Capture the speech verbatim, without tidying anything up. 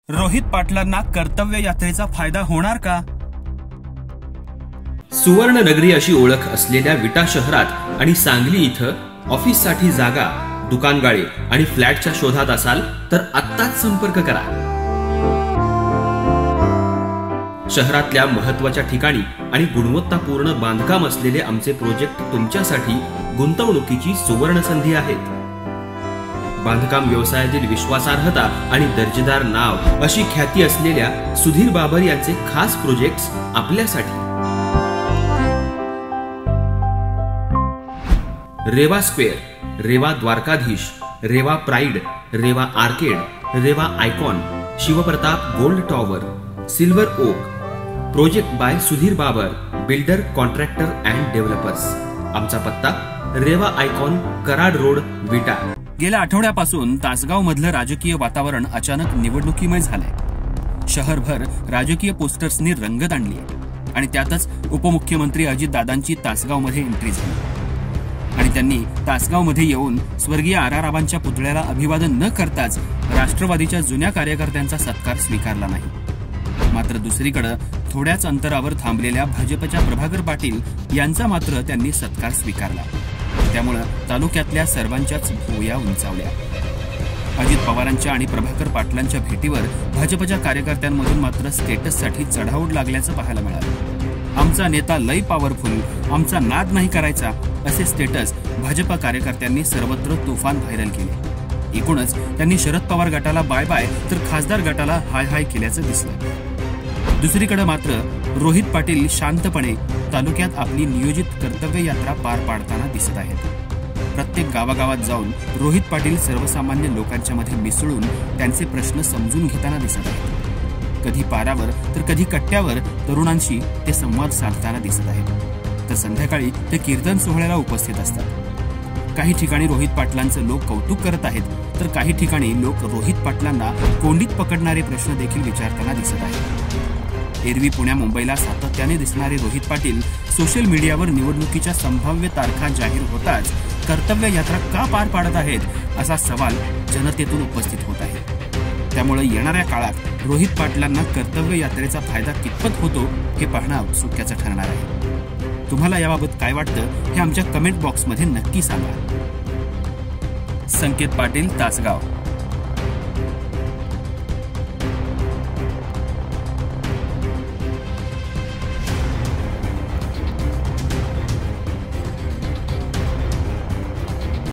रोहित पाटलांना कर्तव्य यात्रेचा फायदा होणार का? सुवर्ण नगरी अशी ओळख असलेल्या विटा शहरात आणि सांगली इथं ऑफिससाठी जागा, दुकानगाळे आणि फ्लॅटच्या शोधात असाल तर आत्ताच संपर्क करा। शहरातल्या महत्त्वाच्या ठिकाणी आणि गुणवत्तापूर्ण बांधकाम असलेले आमचे प्रोजेक्ट तुमच्यासाठी गुंतवणुकीची सुवर्ण संधी आहेत। बांधकाम व्यवसायातील विश्वासार्हता आणि दर्जेदार नाव अशी ख्याती असलेल्या सुधीर बाबर यांचे खास प्रोजेक्ट्स आपल्यासाठी। Reva square, Reva Dwarkadhish, Reva pride, Reva arcade, Reva icon, Shivpratap gold tower, silver oak. Project by Sudhir Babar, builder, contractor and developers. आमचा पत्ता रेवा आयकॉन, कराड रोड, विटा। गेल्या आठवड्यापासून तासगाव मधलं राजकीय वातावरण अचानक निवडणुकीमय झालंय। शहरभर राजकीय पोस्टर्सनी रंगत आणली आणि त्यातच उपमुख्यमंत्री अजितदादांची तासगावमध्ये एंट्री झाली आणि त्यांनी तासगावमध्ये येऊन स्वर्गीय आर आर रावांच्या पुतळ्याला अभिवादन न करताच राष्ट्रवादीच्या जुन्या कार्यकर्त्यांचा सत्कार स्वीकारला नाही। मात्र दुसरीकडे थोड्याच अंतरावर थांबलेल्या भाजपच्या प्रभाकर पाटील यांचा मात्र त्यांनी सत्कार स्वीकारला। त्यामुळे तालुक्यातल्या सर्वांच्याच भुवया उंचावल्या। अजित पवारांच्या आणि प्रभाकर पाटलांच्या भेटीवर भाजपच्या कार्यकर्त्यांमधून मात्र स्टेटससाठी चढाओढ लागल्याचं पाहायला मिळालं। आमचा नेता लई पॉवरफुल, आमचा नाद नाही करायचा असे स्टेटस भाजप कार्यकर्त्यांनी सर्वत्र तुफान व्हायरल केले। एकूणच त्यांनी शरद पवार गटाला बाय बाय तर खासदार गटाला हाय हाय केल्याचं दिसलं। दुसरीकडे मात्र रोहित पाटील शांतपणे तालुक्यात आपली नियोजित कर्तव्य यात्रा पार पाडताना दिसत आहेत। प्रत्येक गावागावात जाऊन रोहित पाटील सर्वसामान्य लोकांच्या मध्ये मिसळून त्यांचे प्रश्न समजून घेताना दिसत आहेत। कधी पारावर तर कधी कट्ट्यावर तरुणांशी ते संवाद साधताना दिसत आहेत, तर संध्याकाळी ते कीर्तन सोहळ्याला उपस्थित असतात। काही ठिकाणी रोहित पाटलांचं लोक कौतुक करत आहेत, तर काही ठिकाणी लोक रोहित पाटलांना कोंडीत पकडणारे प्रश्न देखील विचारताना दिसत आहेत। एरवी पुण्या मुंबईला सातत्याने दिसणारे रोहित पाटील सोशल मीडियावर निवडणुकीच्या संभाव्य तारखा जाहीर होताच कर्तव्य यात्रा का पार पाडत आहेत असा सवाल जनतेतून उपस्थित होत आहे। त्यामुळे येणाऱ्या काळात रोहित पाटलांना कर्तव्य यात्रेचा फायदा कितपत होतो हे पाहणं औत्सुक्याचं ठरणार आहे। तुम्हाला याबाबत काय वाटतं हे आमच्या कमेंट बॉक्समध्ये नक्की सांगा। संकेत पाटील, तासगाव।